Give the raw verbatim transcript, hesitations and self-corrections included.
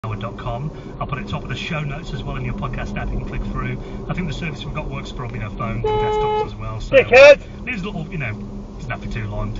dot com. I'll put it top of the show notes as well in your podcast app. You can click through. I think the service we've got works for on your phone and desktops as well. So Dickhead! these little, you know, doesn't have to be too long.